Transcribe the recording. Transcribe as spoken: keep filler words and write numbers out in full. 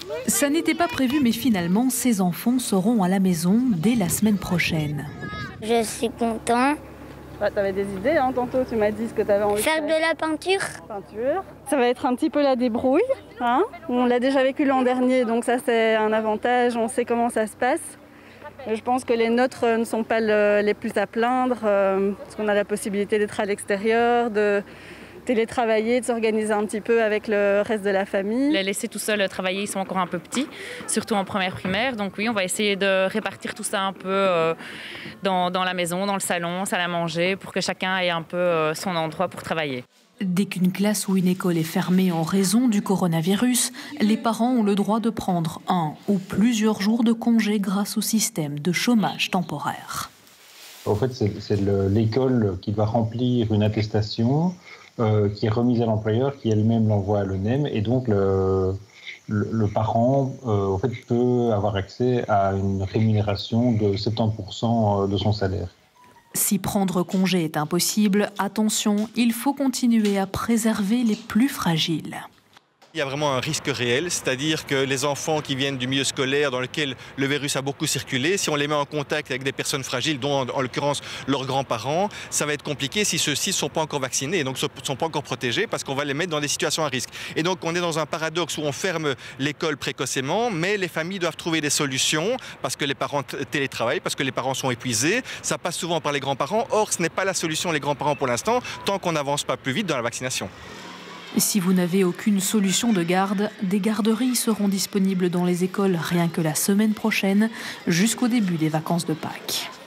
Ça n'était pas prévu, mais finalement, ces enfants seront à la maison dès la semaine prochaine. Je suis content. Bah, tu avais des idées, hein, tantôt, tu m'as dit ce que tu avais envie faire de faire. de la peinture. Peinture. Ça va être un petit peu la débrouille. Hein. On l'a déjà vécu l'an dernier, donc ça c'est un avantage, on sait comment ça se passe. Je pense que les nôtres ne sont pas le, les plus à plaindre, euh, parce qu'on a la possibilité d'être à l'extérieur, de télétravailler, de s'organiser un petit peu avec le reste de la famille. Les laisser tout seuls travailler, ils sont encore un peu petits, surtout en première primaire. Donc oui, on va essayer de répartir tout ça un peu euh, dans, dans la maison, dans le salon, salle à manger, pour que chacun ait un peu euh, son endroit pour travailler. Dès qu'une classe ou une école est fermée en raison du coronavirus, les parents ont le droit de prendre un ou plusieurs jours de congé grâce au système de chômage temporaire. En fait, c'est l'école qui va remplir une attestation euh, qui est remise à l'employeur, qui elle-même l'envoie à l'O N E M, et donc le, le, le parent euh, en fait, peut avoir accès à une rémunération de soixante-dix pour cent de son salaire. Si prendre congé est impossible, attention, il faut continuer à préserver les plus fragiles. Il y a vraiment un risque réel, c'est-à-dire que les enfants qui viennent du milieu scolaire dans lequel le virus a beaucoup circulé, si on les met en contact avec des personnes fragiles, dont en, en l'occurrence leurs grands-parents, ça va être compliqué si ceux-ci ne sont pas encore vaccinés et donc ne sont pas encore protégés parce qu'on va les mettre dans des situations à risque. Et donc on est dans un paradoxe où on ferme l'école précocement, mais les familles doivent trouver des solutions parce que les parents télétravaillent, parce que les parents sont épuisés. Ça passe souvent par les grands-parents. Or, ce n'est pas la solution, les grands-parents, pour l'instant, tant qu'on n'avance pas plus vite dans la vaccination. Si vous n'avez aucune solution de garde, des garderies seront disponibles dans les écoles rien que la semaine prochaine, jusqu'au début des vacances de Pâques.